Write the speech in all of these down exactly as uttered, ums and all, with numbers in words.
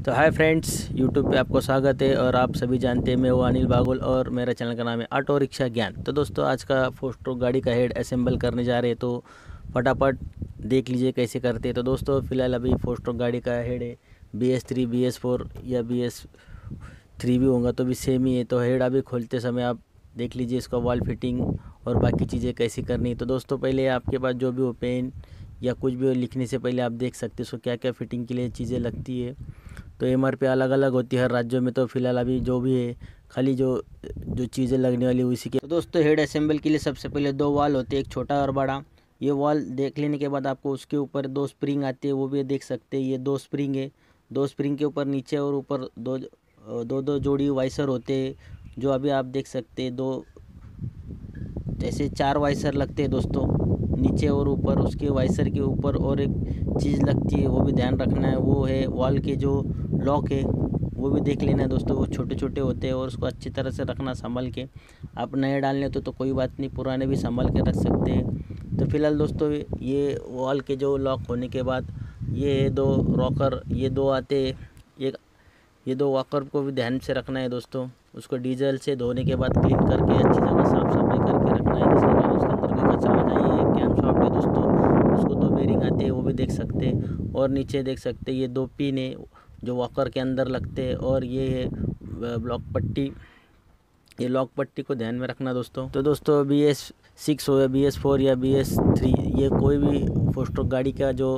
तो hi friends, YouTube पे आपको स्वागत है। और आप सभी जानते हैं मैं वो अनिल बागुल और मेरा चैनल का नाम है ऑटो रिक्शा ज्ञान। तो दोस्तों, आज का फोर स्ट्रोक गाड़ी का हेड असेंबल करने जा रहे हैं, तो फटाफट देख लीजिए कैसे करते हैं। तो दोस्तों, फ़िलहाल अभी फोर स्ट्रोक गाड़ी का हेड है B S three B S four या बी एस थ्री भी होगा तो भी सेम ही है। तो हेड अभी खोलते समय आप देख लीजिए इसका वॉल फिटिंग और बाकी चीज़ें कैसी करनी है। तो दोस्तों, पहले आपके पास जो भी हो पेन या कुछ भी हो, लिखने से पहले आप देख सकते हो उसको क्या क्या फिटिंग के लिए चीज़ें लगती है। तो एम आर पी अलग अलग होती है हर राज्यों में। तो फिलहाल अभी जो भी है, खाली जो जो चीज़ें लगने वाली उसी के। तो दोस्तों, हेड असेंबल के लिए सबसे पहले दो वाल होते हैं, एक छोटा और बड़ा। ये वाल देख लेने के बाद आपको उसके ऊपर दो स्प्रिंग आती है, वो भी देख सकते हैं। ये दो स्प्रिंग है, दो स्प्रिंग के ऊपर नीचे और ऊपर दो दो दो जोड़ी वाइसर होते हैं, जो अभी आप देख सकते हैं। दो जैसे चार वाइसर लगते हैं दोस्तों, नीचे और ऊपर। उसके वाइसर के ऊपर और एक चीज़ लगती है, वो भी ध्यान रखना है। वो है वॉल के जो लॉक है, वो भी देख लेना है दोस्तों। वो छोटे छोटे होते हैं और उसको अच्छी तरह से रखना संभल के। आप नए डालने तो तो कोई बात नहीं, पुराने भी संभल के रख सकते हैं। तो फिलहाल दोस्तों, ये वॉल के जो लॉक होने के बाद ये है दो रॉकर, ये दो आते हैं। एक ये दो वॉकर को भी ध्यान से रखना है दोस्तों। उसको डीजल से धोने के बाद क्लीन करके अच्छी जगह साफ सफाई करके रखना है, जिसके कारण उसके अंदर कोई कचरा ना जाए। ये कैम शॉफ्ट है दोस्तों, उसको दो बेरिंग आते हैं, वो भी देख सकते हैं। और नीचे देख सकते हैं ये दो पिन है जो वॉकर के अंदर लगते हैं। और ये है ब्लॉक पट्टी, ये लॉक पट्टी को ध्यान में रखना दोस्तों। तो दोस्तों, बी एस सिक्स हो या बी एस फोर या बी एस थ्री, ये कोई भी फोर स्ट्रोक गाड़ी का जो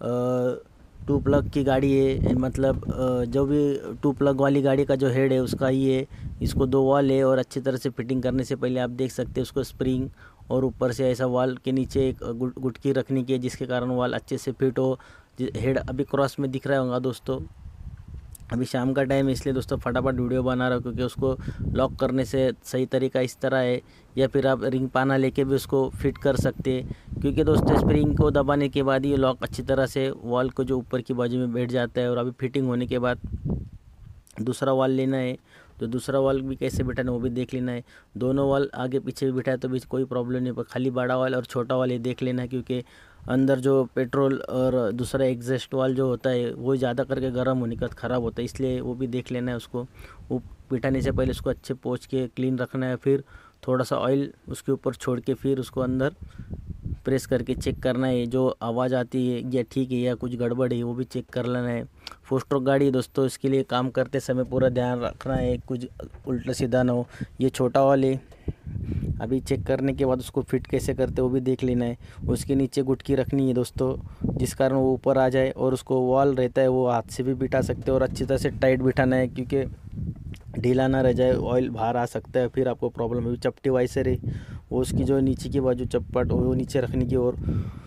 टू प्लग की गाड़ी है, मतलब जो भी टू प्लग वाली गाड़ी का जो हेड है उसका ही है। इसको दो वॉल है और अच्छी तरह से फिटिंग करने से पहले आप देख सकते हैं उसको स्प्रिंग और ऊपर से ऐसा वॉल के नीचे एक गुटकी रखने की है, जिसके कारण वॉल अच्छे से फिट हो। हेड अभी क्रॉस में दिख रहा होगा दोस्तों। अभी शाम का टाइम है, इसलिए दोस्तों फटाफट वीडियो बना रहा हूँ, क्योंकि उसको लॉक करने से सही तरीका इस तरह है। या फिर आप रिंग पाना लेके भी उसको फिट कर सकते हैं, क्योंकि दोस्तों स्प्रिंग को दबाने के बाद ये लॉक अच्छी तरह से वॉल को जो ऊपर की बाजू में बैठ जाता है। और अभी फिटिंग होने के बाद दूसरा वॉल लेना है, तो दूसरा वॉल भी कैसे बिठाना है वो भी देख लेना है। दोनों वॉल आगे पीछे भी बिठाए तो भी कोई प्रॉब्लम नहीं, पर खाली बड़ा वॉल और छोटा वॉल ये देख लेना है, क्योंकि अंदर जो पेट्रोल और दूसरा एग्जॉस्ट वाल जो होता है वो ज़्यादा करके गर्म होने के बाद ख़राब होता है, इसलिए वो भी देख लेना है। उसको वो बिठाने से पहले उसको अच्छे पोंछ के क्लीन रखना है, फिर थोड़ा सा ऑयल उसके ऊपर छोड़ के फिर उसको अंदर प्रेस करके चेक करना है। जो आवाज़ आती है या ठीक है या कुछ गड़बड़ है वो भी चेक कर लेना है। फोर स्ट्रोक गाड़ी दोस्तों, इसके लिए काम करते समय पूरा ध्यान रखना है कुछ उल्टा सीधा ना हो। ये छोटा वाले अभी चेक करने के बाद उसको फिट कैसे करते वो भी देख लेना है। उसके नीचे गुटकी रखनी है दोस्तों, जिस कारण वो ऊपर आ जाए। और उसको वॉल रहता है वो हाथ से भी बिठा सकते हैं और अच्छी तरह से टाइट बिठाना है, क्योंकि ढीला ना रह जाए, ऑयल बाहर आ सकता है, फिर आपको प्रॉब्लम है। चपटी वाइसर है वो, उसकी जो नीचे की बाजू चप्पट वो नीचे रखने की। और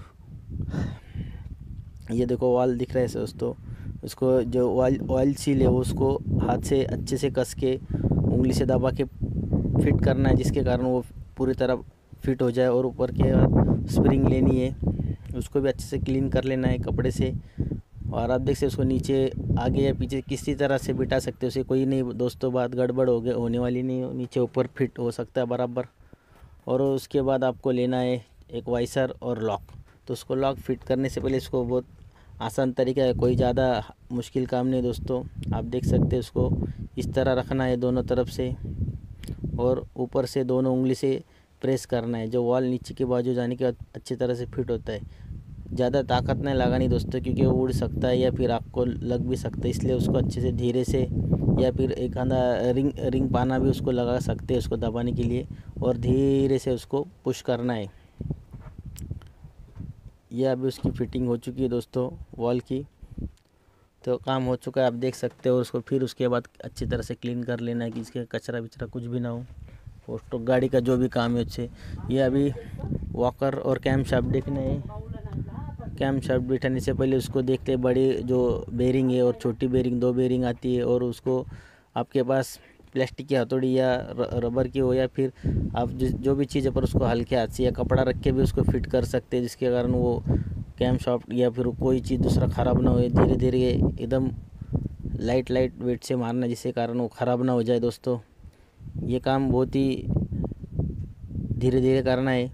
ये देखो वॉल दिख रहा है दोस्तों, उसको जो ऑयल ऑयल सील है वो उसको हाथ से अच्छे से कस के उंगली से दबा के फिट करना है, जिसके कारण वो पूरी तरह फिट हो जाए। और ऊपर के स्प्रिंग लेनी है, उसको भी अच्छे से क्लीन कर लेना है कपड़े से। और आप देख सकते उसको नीचे आगे या पीछे किसी तरह से बिठा सकते हो, उसे कोई नहीं दोस्तों बात गड़बड़ हो गए होने वाली नहीं, नीचे ऊपर फिट हो सकता है बराबर। और उसके बाद आपको लेना है एक वाइसर और लॉक। तो उसको लॉक फिट करने से पहले इसको बहुत आसान तरीका है, कोई ज़्यादा मुश्किल काम नहीं दोस्तों। आप देख सकते हैं उसको इस तरह रखना है दोनों तरफ से, और ऊपर से दोनों उंगली से प्रेस करना है। जो वॉल नीचे की बाजू जाने के बाद अच्छी तरह से फिट होता है। ज़्यादा ताकत नहीं लगानी दोस्तों, क्योंकि वो उड़ सकता है या फिर आपको लग भी सकता है, इसलिए उसको अच्छे से धीरे से, या फिर एक आधा रिंग रिंग पाना भी उसको लगा सकते हैं उसको दबाने के लिए, और धीरे से उसको पुश करना है। यह अभी उसकी फिटिंग हो चुकी है दोस्तों वॉल की, तो काम हो चुका है आप देख सकते हो। उसको फिर उसके बाद अच्छी तरह से क्लीन कर लेना है कि इसके कचरा विचरा कुछ भी ना हो। फोर स्ट्रोक गाड़ी का जो भी काम है उससे, ये अभी वॉकर और कैम शाफ्ट देखना है। कैम शाफ्ट बिठाने से पहले उसको देखते हैं, बड़ी जो बेरिंग है और छोटी बेरिंग, दो बेरिंग आती है। और उसको आपके पास प्लास्टिक की हथौड़ी या रबर की हो, या फिर आप जो भी चीज़ है पर उसको हल्के हाथ से या कपड़ा रख के भी उसको फिट कर सकते हैं, जिसके कारण वो कैम शाफ्ट या फिर कोई चीज़ दूसरा ख़राब ना हो। धीरे धीरे एकदम लाइट लाइट वेट से मारना, जिसके कारण वो ख़राब ना हो जाए दोस्तों। ये काम बहुत ही धीरे धीरे करना है,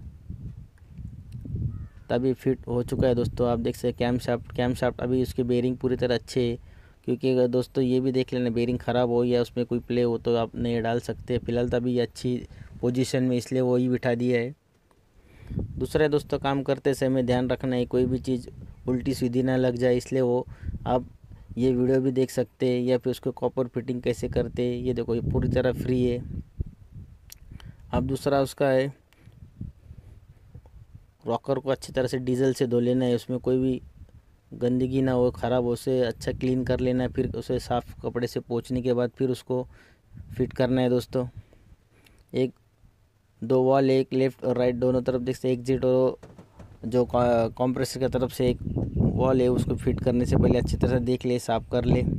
तभी फिट हो चुका है दोस्तों। आप देख सकते कैम शाफ्ट कैम शाफ्ट अभी उसके बेरिंग पूरी तरह अच्छे है, क्योंकि अगर दोस्तों ये भी देख लेना बेरिंग ख़राब हो या उसमें कोई प्ले हो तो आप नए डाल सकते हैं। फ़िलहाल तभी ये अच्छी पोजीशन में, इसलिए वही बिठा दिया है। दूसरा दोस्तों, काम करते समय ध्यान रखना है कोई भी चीज़ उल्टी सीधी ना लग जाए, इसलिए वो आप ये वीडियो भी देख सकते हैं या फिर उसको कॉपर फिटिंग कैसे करते हैं। ये देखो, ये पूरी तरह फ्री है। अब दूसरा उसका है, रॉकर को अच्छी तरह से डीजल से धो लेना है, उसमें कोई भी गंदगी ना हो, ख़राब हो, उसे अच्छा क्लीन कर लेना है। फिर उसे साफ़ कपड़े से पोंछने के बाद फिर उसको फिट करना है दोस्तों। एक दो वॉल, एक लेफ़्ट और राइट दोनों तरफ देख सकते, एग्जिट और जो कंप्रेसर की तरफ से एक वॉल है, उसको फिट करने से पहले अच्छी तरह से देख ले, साफ़ कर ले।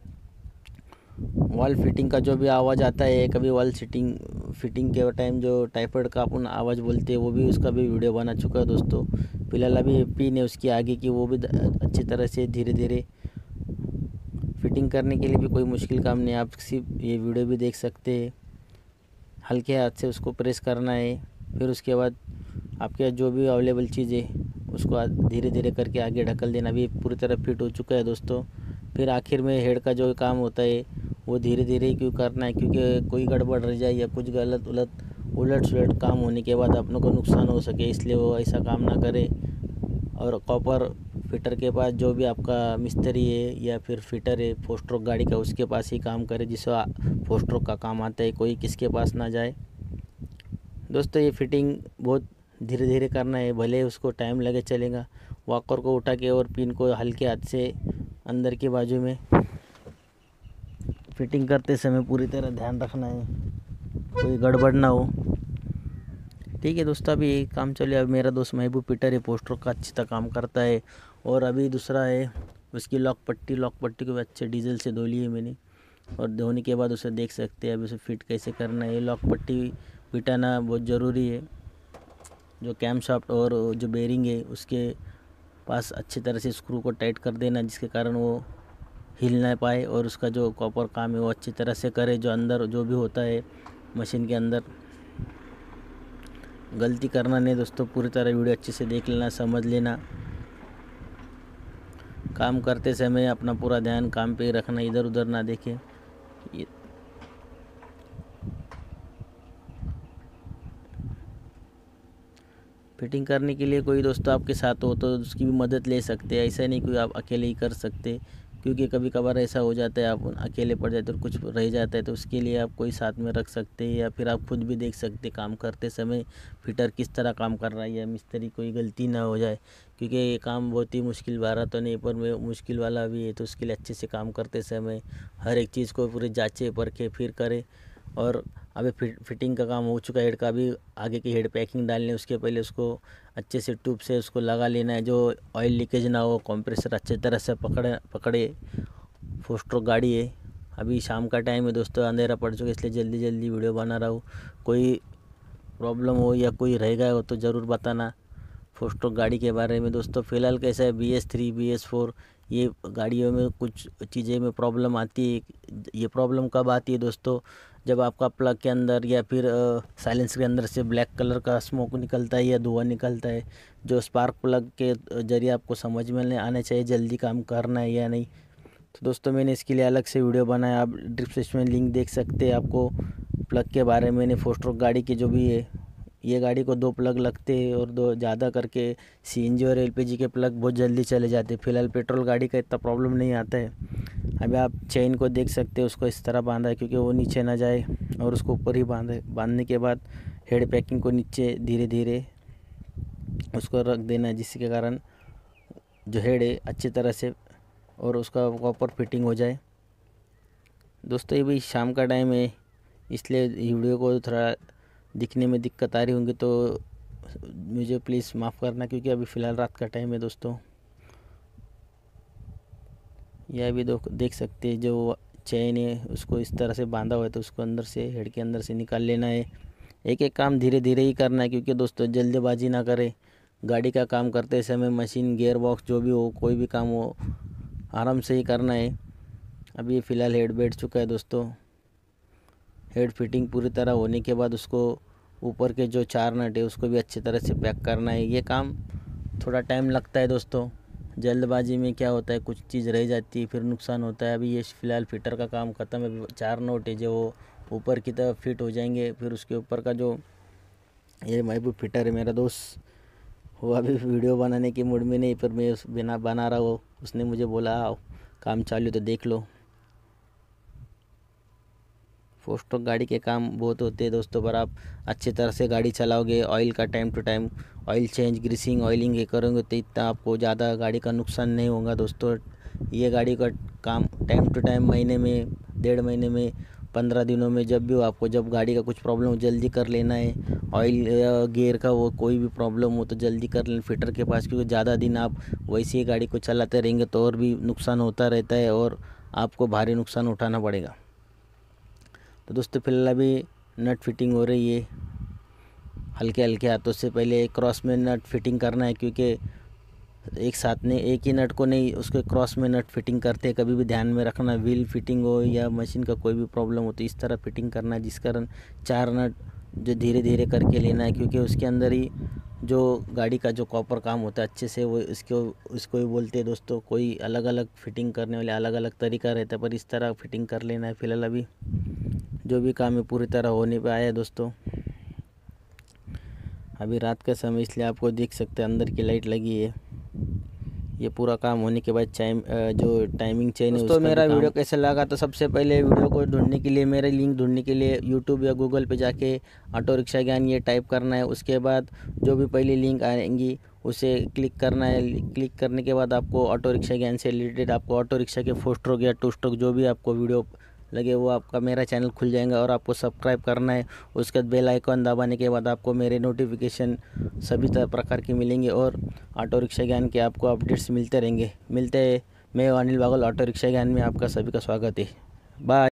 वॉल फिटिंग का जो भी आवाज़ आता है, कभी वॉल फिटिंग फिटिंग के टाइम जो टाइफाइड का अपन आवाज़ बोलते हैं, वो भी उसका भी वीडियो बना चुका है दोस्तों। फिलहाल अभी पिन है उसकी आगे की, वो भी अच्छी तरह से धीरे धीरे फिटिंग करने के लिए भी कोई मुश्किल काम नहीं, आप सिर्फ ये वीडियो भी देख सकते हैं। हल्के हाथ से उसको प्रेस करना है, फिर उसके बाद आपके जो भी अवेलेबल चीज़ है उसको धीरे धीरे करके आगे ढकल देना। भी पूरी तरह फिट हो चुका है दोस्तों। फिर आखिर में हेड का जो काम होता है वो धीरे धीरे क्यों करना है, क्योंकि कोई गड़बड़ रह जाए या कुछ गलत उलट उलट सुलट काम होने के बाद अपनों को नुकसान हो सके, इसलिए वो ऐसा काम ना करे। और कॉपर फिटर के पास जो भी आपका मिस्त्री है या फिर फिटर है फोर स्ट्रोक गाड़ी का, उसके पास ही काम करे जिससे फोर स्ट्रोक का काम आता है, कोई किसके पास ना जाए दोस्तों। ये फिटिंग बहुत धीरे धीरे करना है, भले उसको टाइम लगे चलेगा। वॉकर को उठा के और पिन को हल्के हाथ से अंदर की बाजू में फिटिंग करते समय पूरी तरह ध्यान रखना है कोई गड़बड़ ना हो। ठीक है दोस्तों, अभी ये काम चले। अब मेरा दोस्त महबूब फिटर है, पोस्टर का अच्छी तरह काम करता है। और अभी दूसरा है उसकी लॉक पट्टी, लॉक पट्टी को भी अच्छे डीजल से धो ली है मैंने, और धोने के बाद उसे देख सकते हैं अभी उसे फिट कैसे करना है। लॉक पट्टी बिठाना बहुत ज़रूरी है। जो कैम शाफ्ट और जो बेरिंग है उसके पास अच्छी तरह से स्क्रू को टाइट कर देना, जिसके कारण वो हिल ना पाए और उसका जो कॉपर काम है वो अच्छी तरह से करे। जो अंदर जो भी होता है मशीन के अंदर गलती करना नहीं दोस्तों। पूरी तरह वीडियो अच्छे से देख लेना, समझ लेना। काम करते समय अपना पूरा ध्यान काम पे रखना, इधर उधर ना देखें। फिटिंग करने के लिए कोई दोस्तों आपके साथ हो तो उसकी भी मदद ले सकते हैं, ऐसा नहीं कोई आप अकेले ही कर सकते, क्योंकि कभी कभार ऐसा हो जाता है आप अकेले पड़ जाते और कुछ रह जाता है, तो उसके लिए आप कोई साथ में रख सकते हैं या फिर आप खुद भी देख सकते काम करते समय फिटर किस तरह काम कर रहा है या मिस्त्री कोई गलती ना हो जाए, क्योंकि ये काम बहुत ही मुश्किल वाला तो नहीं पर मैं मुश्किल वाला भी है। तो उसके लिए अच्छे से काम करते समय हर एक चीज़ को पूरे जाँचे परखे फिर करें। और अभी फिट फिटिंग का काम हो चुका है, हेड का भी आगे की हेड पैकिंग डालने उसके पहले उसको अच्छे से ट्यूब से उसको लगा लेना है, जो ऑयल लीकेज ना हो, कंप्रेसर अच्छे तरह से पकड़े पकड़े फोर स्ट्रोक गाड़ी है। अभी शाम का टाइम है दोस्तों, अंधेरा पड़ चुका है, इसलिए जल्दी जल्दी वीडियो बना रहा हूँ। कोई प्रॉब्लम हो या कोई रह गया हो तो ज़रूर बताना फोर स्ट्रोक गाड़ी के बारे में दोस्तों। फ़िलहाल कैसा है B S three B S four ये गाड़ियों में कुछ चीज़ें में प्रॉब्लम आती है। ये प्रॉब्लम कब आती है दोस्तों, जब आपका प्लग के अंदर या फिर साइलेंसर के अंदर से ब्लैक कलर का स्मोक निकलता है या धुआं निकलता है, जो स्पार्क प्लग के जरिए आपको समझ में आना चाहिए जल्दी काम करना है या नहीं। तो दोस्तों मैंने इसके लिए अलग से वीडियो बनाया, आप डिस्क्रिप्शन में लिंक देख सकते हैं। आपको प्लग के बारे में मैंने फोर स्ट्रोक गाड़ी के जो भी है, ये गाड़ी को दो प्लग लगते हैं और दो ज़्यादा करके सी एन जी और एल पी जी के प्लग बहुत जल्दी चले जाते हैं। फिलहाल पेट्रोल गाड़ी का इतना प्रॉब्लम नहीं आता है। अभी आप चेन को देख सकते हैं, उसको इस तरह बांधा है क्योंकि वो नीचे ना जाए, और उसको ऊपर ही बांधे। बांधने के बाद हेड पैकिंग को नीचे धीरे धीरे उसको रख देना है, जिसके कारण जो हेड है अच्छी तरह से और उसका प्रॉपर फिटिंग हो जाए। दोस्तों ये भी शाम का टाइम है, इसलिए वीडियो को थोड़ा दिखने में दिक्कत आ रही होंगी तो मुझे प्लीज़ माफ़ करना, क्योंकि अभी फ़िलहाल रात का टाइम है दोस्तों। यह भी दो देख सकते हैं, जो चेन है उसको इस तरह से बांधा हुआ है तो उसको अंदर से हेड के अंदर से निकाल लेना है। एक एक काम धीरे धीरे ही करना है, क्योंकि दोस्तों जल्दबाजी ना करें। गाड़ी का काम करते समय मशीन गियर बॉक्स जो भी हो, कोई भी काम हो, आराम से ही करना है। अभी फ़िलहाल हेड बैठ चुका है दोस्तों। हेड फिटिंग पूरी तरह होने के बाद उसको ऊपर के जो चार नट है उसको भी अच्छी तरह से पैक करना है। ये काम थोड़ा टाइम लगता है दोस्तों, जल्दबाजी में क्या होता है, कुछ चीज़ रह जाती है, फिर नुकसान होता है। अभी ये फ़िलहाल फिटर का काम ख़त्म है, अभी चार नोट है जो वो ऊपर की तरफ फिट हो जाएंगे। फिर उसके ऊपर का जो ये महबूब फिटर है मेरा दोस्त, वो अभी वीडियो बनाने के मूड में नहीं, पर मैं उस बिना बना रहा हूँ। उसने मुझे बोला आओ काम चालू तो देख लो। फोर स्ट्रोक गाड़ी के काम बहुत होते हैं दोस्तों, पर आप अच्छी तरह से गाड़ी चलाओगे, ऑयल का time to time oil change, greasing, oiling ये करोगे तो इतना आपको ज़्यादा गाड़ी का नुकसान नहीं होगा दोस्तों। ये गाड़ी का काम टाइम टू टाइम, महीने में, डेढ़ महीने में, पंद्रह दिनों में, जब भी हो आपको, जब गाड़ी का कुछ प्रॉब्लम हो जल्दी कर लेना है। ऑयल या गियर का वो कोई भी प्रॉब्लम हो तो जल्दी कर लेना फिटर के पास, क्योंकि ज़्यादा दिन आप वैसे ही गाड़ी को चलाते रहेंगे तो और भी नुकसान होता रहता है और आपको भारी नुकसान उठाना पड़ेगा। तो दोस्तों फिलहाल अभी नट फिटिंग हो रही है हल्के हल्के हाथों से। पहले क्रॉस में नट फिटिंग करना है, क्योंकि एक साथ में एक ही नट को नहीं, उसके क्रॉस में नट फिटिंग करते हैं। कभी भी ध्यान में रखना, व्हील फिटिंग हो या मशीन का कोई भी प्रॉब्लम हो तो इस तरह फिटिंग करना है, जिस कारण चार नट जो धीरे धीरे करके लेना है, क्योंकि उसके अंदर ही जो गाड़ी का जो कॉपर काम होता है अच्छे से, वो इसको इसको ही बोलते हैं दोस्तों। कोई अलग अलग फिटिंग करने वाले अलग अलग तरीका रहता है, पर इस तरह फिटिंग कर लेना है। फिलहाल अभी जो भी काम है पूरी तरह होने पे आया है दोस्तों। अभी रात का समय इसलिए आपको देख सकते हैं अंदर की लाइट लगी है। ये पूरा काम होने के बाद टाइम जो टाइमिंग चेन है दोस्तों, मेरा वीडियो कैसा लगा तो सबसे पहले वीडियो को ढूंढने के लिए, मेरे लिंक ढूंढने के लिए यूट्यूब या गूगल पे जाके ऑटो रिक्शा ज्ञान ये टाइप करना है। उसके बाद जो भी पहली लिंक आएंगी उसे क्लिक करना है। क्लिक करने के बाद आपको ऑटो रिक्शा ज्ञान से रिलेटेड, आपको ऑटो रिक्शा के फोर स्ट्रोक या टू स्ट्रोक जो भी आपको वीडियो लगे वो आपका मेरा चैनल खुल जाएगा और आपको सब्सक्राइब करना है। उसके बाद बेल आइकन दबाने के बाद आपको मेरे नोटिफिकेशन सभी तरह प्रकार के मिलेंगे और ऑटो रिक्शा ज्ञान के आपको अपडेट्स मिलते रहेंगे। मिलते हैं, मैं अनिल बागुल, ऑटो रिक्शा ज्ञान में आपका सभी का स्वागत है। बाय।